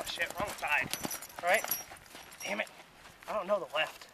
shit, wrong side. Right? Damn it. I don't know the left.